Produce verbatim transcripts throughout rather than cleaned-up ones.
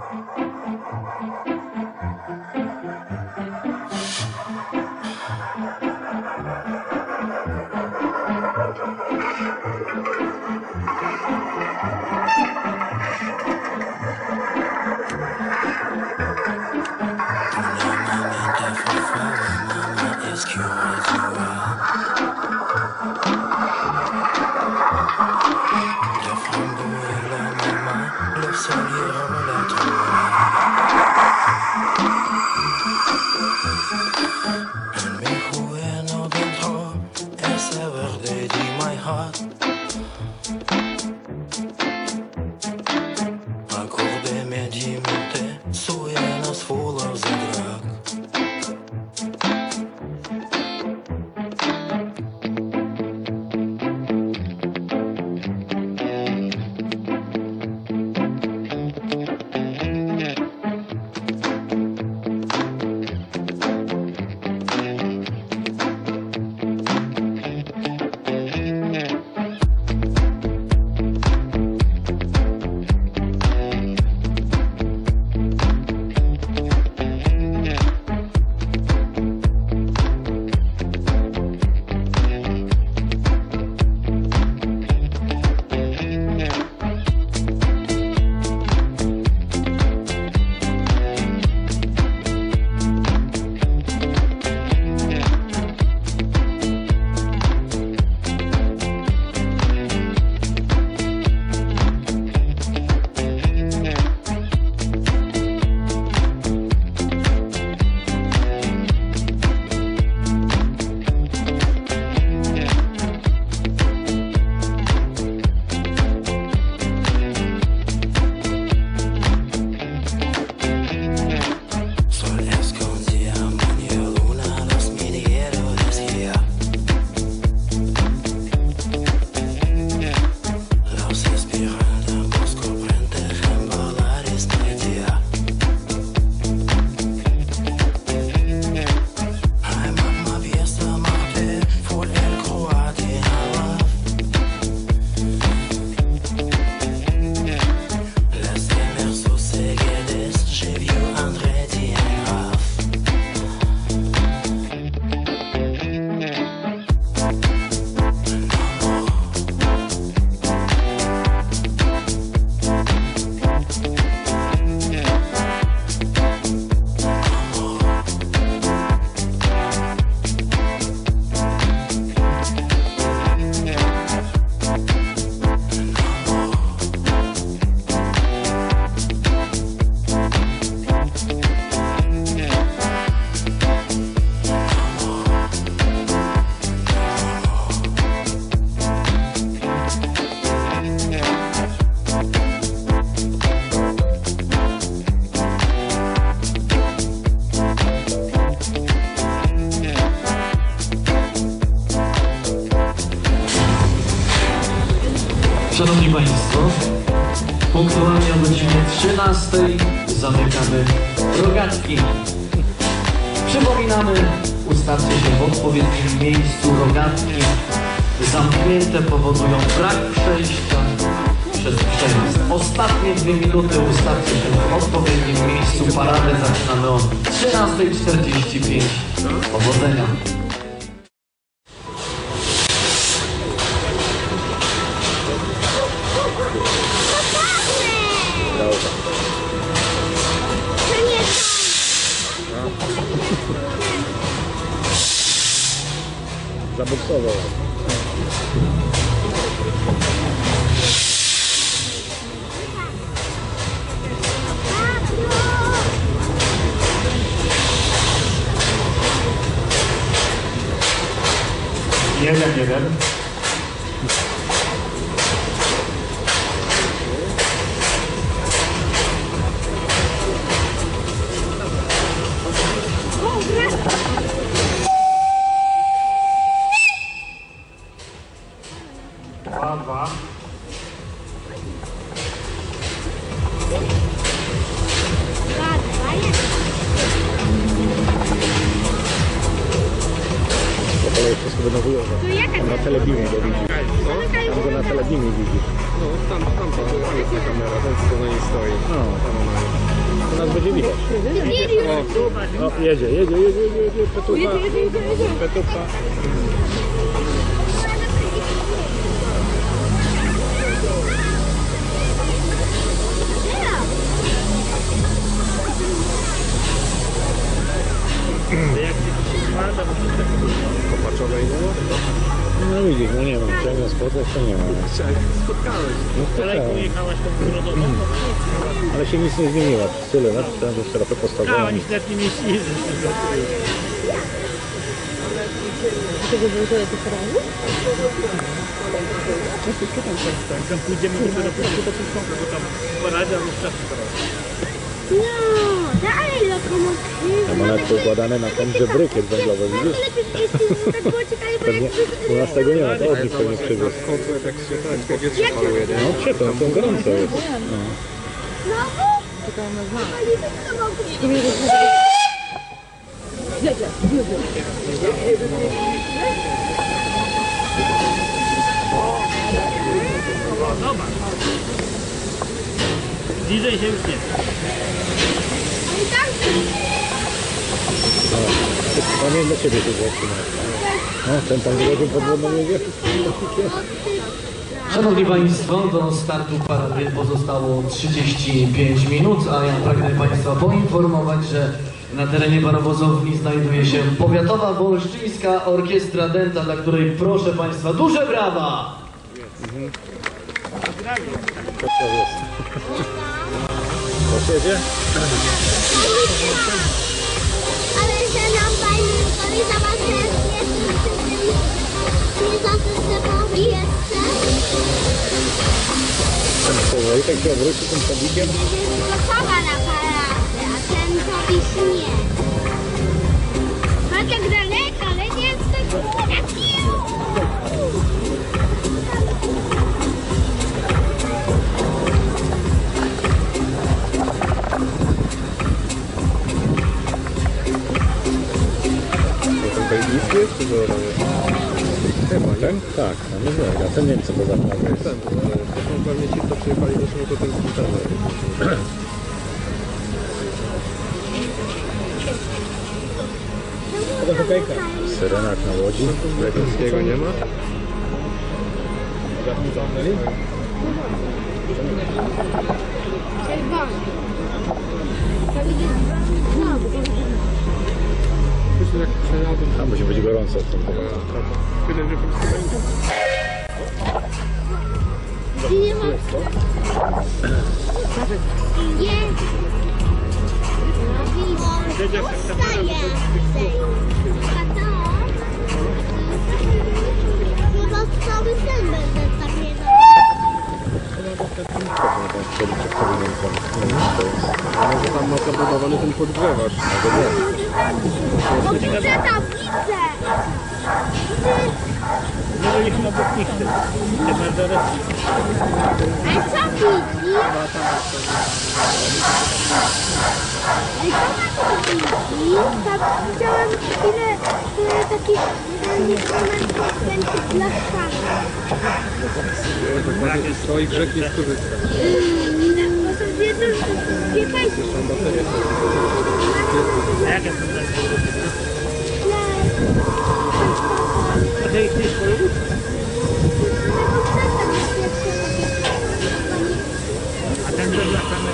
Szanowni Państwo, punktualnie o godzinie trzynastej zamykamy rogatki. Przypominamy, ustawcie się w odpowiednim miejscu. Rogatki zamknięte powodują brak przejścia przez przejazd. Ostatnie dwie minuty ustawcie się w odpowiednim miejscu. Paradę zaczynamy o trzynasta czterdzieści pięć. Powodzenia! Zaboksował. Jeden, jeden. Dwa, dwa. To jest wszystko będą chujowe. Na telebimie go widzisz. Tam go na telebimie widzisz. No, tam, tam, tam, tam jest ta kamera, ten co na niej stoi. No. Tam ona jest. to nas będzie widać. O, o, jedzie, jedzie, jedzie, jedzie, jedzie, Petucha. Petucha. Kopaczowej nie ma? No widzisz, no nie mam. Chciałem spotkać, to nie ma. Spotkałeś. No spotkałem. Jechałaś tą grodową? Ale się nic nie zmieniło. Tyle lat, chciałem, że teraz to A, postawiłem. oni się nie mieścili. Tak, tam pójdziemy dopiero po początku, bo tam poradia lub czas No, dalej lokomotywy. Tam one poukładane na kąt brykiet węglowy, widzisz? Tak było ciekawe, bo Pewnie u nas tego nie ma, to od nich pewnie przywiózł. tak się tak, powietrze faluje, nie? No przeto, to gorąco jest. No. znowu? Zobacz. Bliżej się już nie. To nie dla ciebie tu zatrzymać. No, ten tam wychodził pod wodą jedzie. Szanowni Państwo, do startu parady pozostało trzydzieści pięć minut, a ja pragnę Państwa poinformować, że na terenie parowozowni znajduje się Powiatowa Wolsztyńska Orkiestra Dęta, dla której proszę Państwa duże brawa! To jedzie? Ale że nam fajnie, to nie zobaczę, nie zasypał jeszcze. Ten powoli tak się obróci tym tabikiem. Gotowa na paradę, a ten powiś nie. Ma tak daleko, ale nie jest tak takiego. To ten bejliski jest, czy to chyba, ten? Tak, no nie wiem, a ten nie wiem co to za prawo jest. Ten, to są pewnie ci, co przyjechali do szkoły, to ten internet. Syrenak na łodzi. Jakiego nie ma? Myślę, jak przejadę, Tam musi być gorąco w tym pokoju. tyle, że po prostu będzie. Nie ma. Nie. Wstaje. Chyba cały sen będę tak nie Może tam ma zabudowany ten podgrzewasz. O, widzę tam, widzę. Nie byliśmy obok nich. Te mardery. Ale co widzi? Ale co ma tu widzi? Tam widziałam chwilę e, takich instrumentów będących blaszkami. Z swoich rzek jest korzysta. Bo są dwie, dwie państwa. A jakie są te? A ty ich nie szkolisz? A ten ze blaszkami?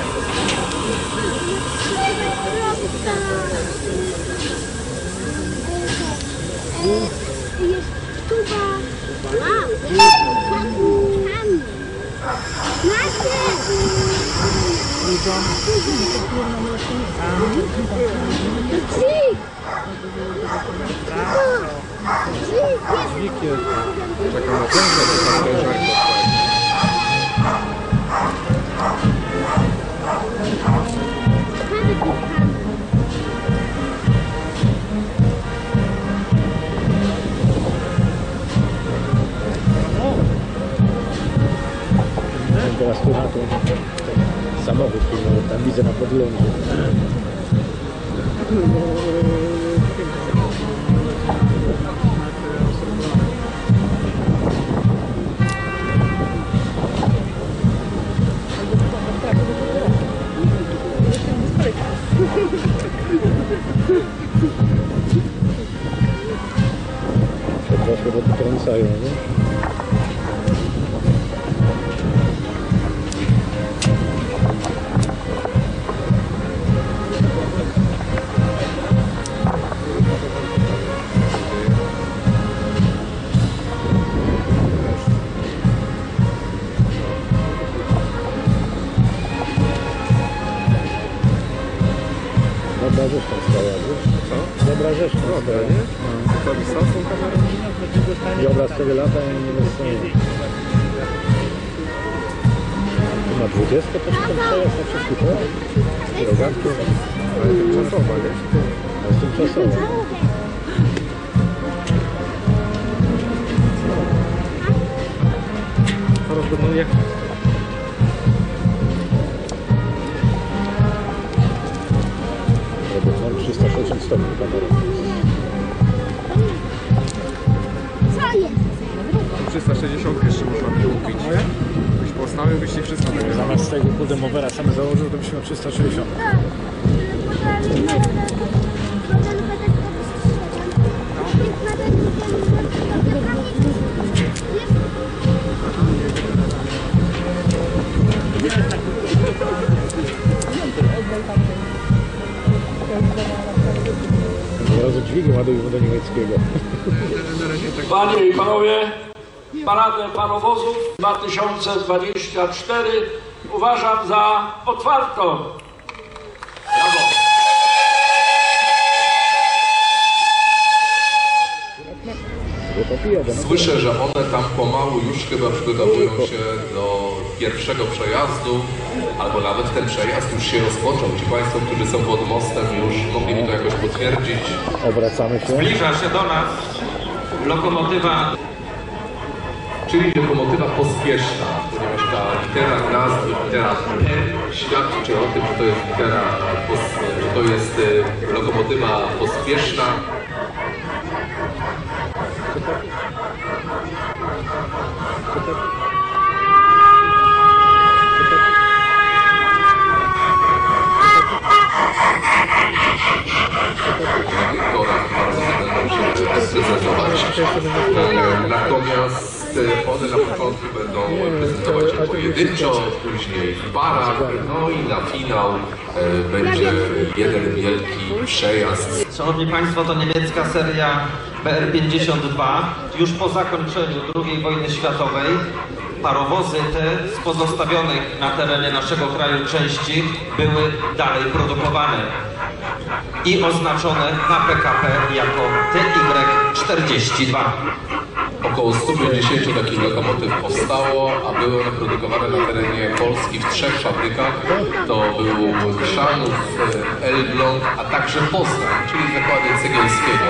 Jest tuba. A, tam. Macie! Dzik! Dzik jest! Czekam na ten, że to tam leżańko. Teraz tu na to samochód pilnował, tam widzę na podglądzie. rajonu. Dobra rzeczka stała, wiesz? Co? Dobra rzeczka stała, nie? To wysoko kamerą? I obraz sobie lata i nie dostanie. Tu ma dwudziestkę, to się tam przejazd na wszystkich, tak? Rogatki. Ale tymczasowa, nie? To jest tymczasowa. Zaraz będą jechać. Mam trzysta sześćdziesiąt stopni kamerą. Co jest? trzysta sześćdziesiąt jeszcze można by kupić. Byś postawił, byś się wszystko nagrywał. Zamiast tego Kudemowera sam założył, to byśmy miał trzysta sześćdziesiąt. Od razu dźwigiem ładuj do niemieckiego. Panie i Panowie, paradę parowozów dwa tysiące dwadzieścia cztery uważam za otwartą. Brawo. Słyszę, że one tam pomału już chyba przygotowują się do pierwszego przejazdu, albo nawet ten przejazd już się rozpoczął. Ci Państwo, którzy są pod mostem, już mogli mi to jakoś potwierdzić. Obracamy się. Zbliża się do nas lokomotywa, Czyli lokomotywa pospieszna, ponieważ ta litera nazwy, litera P świadczy o tym, że to jest litera, że to jest y, lokomotywa pospieszna. Torach bardzo będą się prezentować. Natomiast one na początku będą prezentować się pojedynczo, później w parach, no i na finał e, będzie jeden wielki przejazd. Szanowni Państwo, to niemiecka seria B R pięćdziesiąt dwa. Już po zakończeniu drugiej wojny światowej parowozy te z pozostawionych na terenie naszego kraju części były dalej produkowane i oznaczone na P K P jako T Y czterdzieści dwa. Około stu pięćdziesięciu takich lokomotyw powstało, a były one produkowane na terenie Polski w trzech fabrykach. To był Chrzanów, Elbląg, a także Poznań, czyli zakłady Cegielskiego.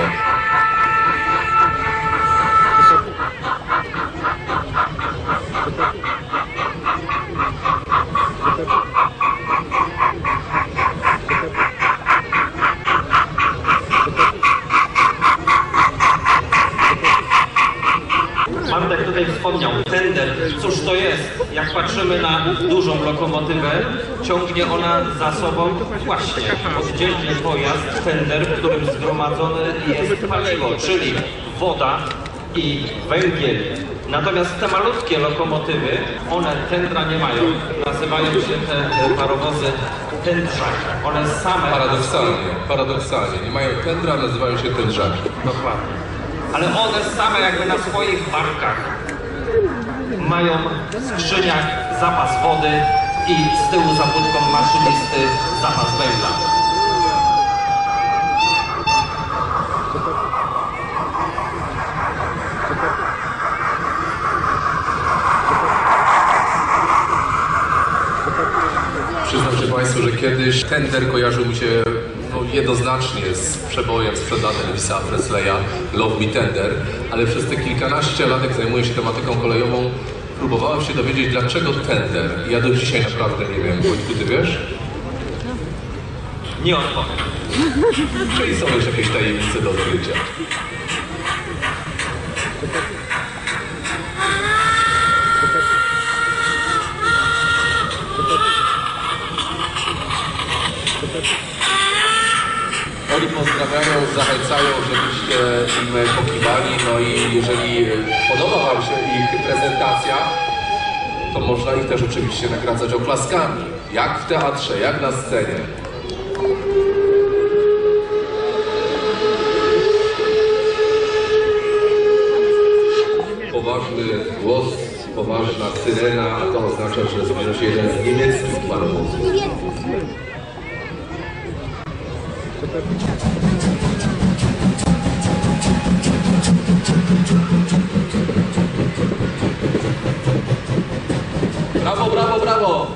Antek tutaj wspomniał, tender, cóż to jest? Jak patrzymy na dużą lokomotywę, ciągnie ona za sobą właśnie oddzielny pojazd, tender, w którym zgromadzone jest paliwo, czyli woda i węgiel. Natomiast te malutkie lokomotywy, one tendra nie mają, nazywają się te parowozy tędrzaki. One same... Paradoksalnie, paradoksalnie. Nie mają tendra, a nazywają się tędrzaki. Dokładnie. Ale one same jakby na swoich barkach mają w skrzyniach zapas wody i z tyłu za budką maszynisty zapas węgla. Przyznam się Państwu, że kiedyś tender kojarzył mi się no, jednoznacznie z przebojem sprzedanym Elvisa Presleya Love Me Tender, ale przez te kilkanaście lat, jak zajmuję się tematyką kolejową, próbowałem się dowiedzieć, dlaczego tender. Ja do dzisiaj naprawdę nie wiem. Wojtku, ty wiesz? Nie odpowiem. Czyli są już jakieś tajemnice do odkrycia. Oni pozdrawiają, zachęcają, żebyście im pokiwali. No i jeżeli podoba Wam się ich prezentacja, to można ich też oczywiście nagradzać oklaskami. Jak w teatrze, jak na scenie. Poważny głos, poważna syrena, a to oznacza, że zbliża się jeden z niemieckich parowozów. Brawo, brawo, brawo!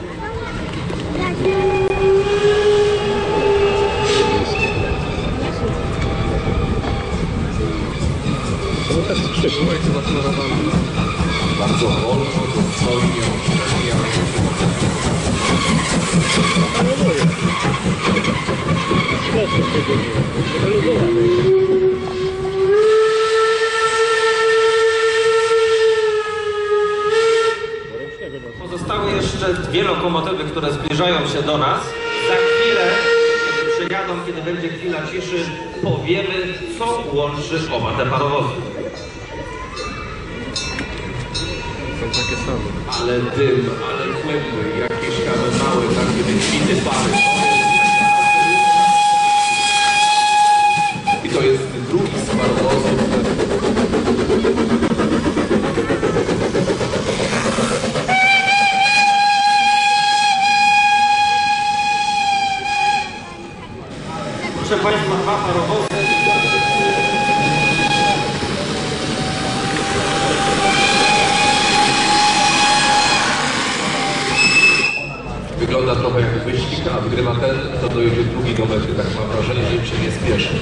To tak skrzydło. Bardzo wolno, dostojnie, uczciwie, Pozostały jeszcze dwie lokomotywy, które zbliżają się do nas. Za chwilę, kiedy przyjadą, kiedy będzie chwila ciszy, powiemy, co łączy oba te parowozy. Są takie same. ale dym, ale kłęby, jakieś tam małe, takie wykwity pary. I to jest drugi z parowozów. Proszę Państwa, dwa parowozy. Wygląda trochę jak wyścig, a wygrywa ten, to dojedzie drugi do mety. Tak mam wrażenie, że im się nie spieszy.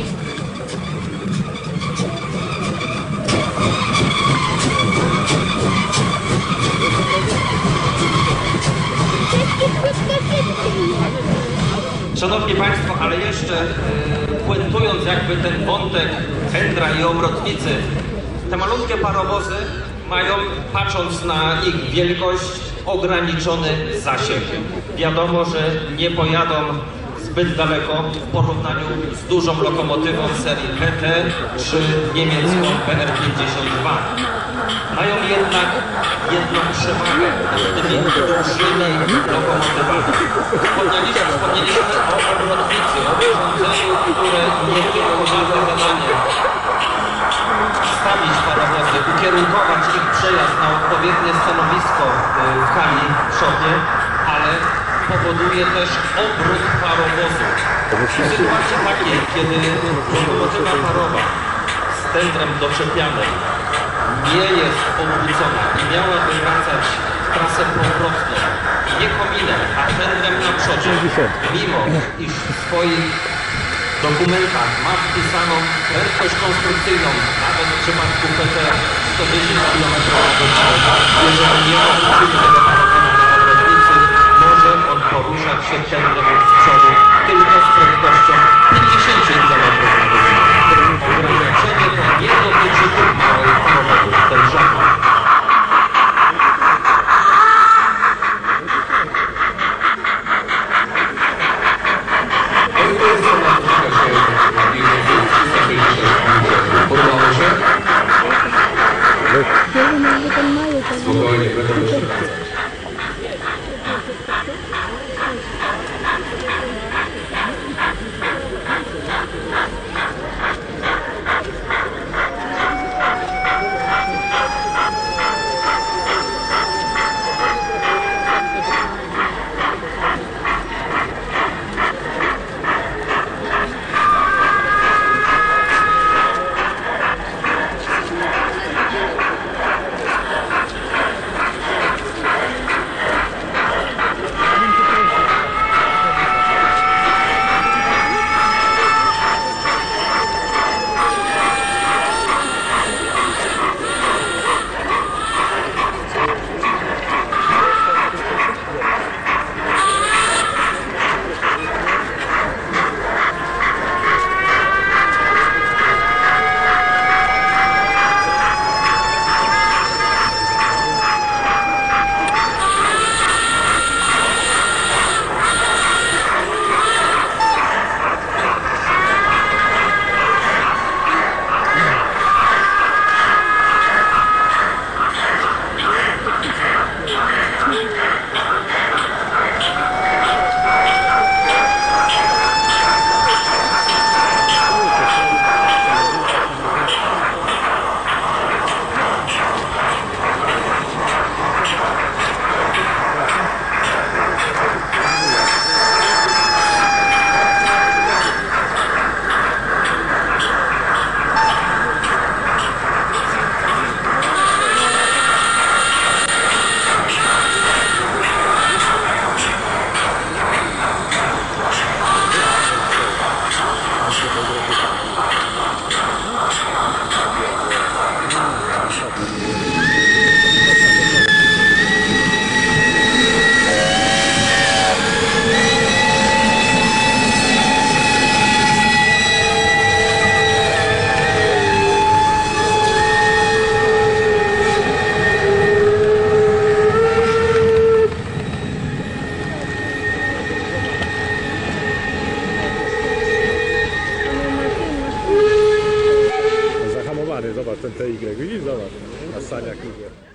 Szanowni Państwo, ale jeszcze e, puentując jakby ten wątek Hendra i obrotnicy, te malutkie parowozy mają, patrząc na ich wielkość, ograniczony zasięg. Wiadomo, że nie pojadą zbyt daleko w porównaniu z dużą lokomotywą serii G T czy niemiecką B R pięćdziesiąt dwa. Mają jednak jedną przewagę nad tymi dużymi lokomotywami. Wspomnieliśmy, wspomnieliśmy o obrotnicy, o urządzeniu, które nie tylko ma za zadanie stawić parowozy, ukierunkować ich przejazd na odpowiednie stanowisko w hali przodnie, ale powoduje też obrót parowozu. W sytuacji takiej, kiedy lokomotywa parowa z tędrem doczepianej nie jest obrócona i miałaby wracać w trasę powrotną, nie kominem, a tędrem na przodzie, mimo iż w swoich dokumentach ma wpisaną prędkość konstrukcyjną, nawet w przypadku P T sto dziesięć kilometrów na godzinę. Jeżeli nie obrócimy tego parowozu na obrotnicy, może on poruszać się tędrem z przodu tylko z prędkością pięćdziesiąt kilometrów na godzinę. Ograniczenie to nie dotyczy tych małych parowozów, tej żadnej. Podobało się? Spokojnie, będę jeszcze wracać. zobacz ten T Y, widzisz, zobacz, a saniak idzie.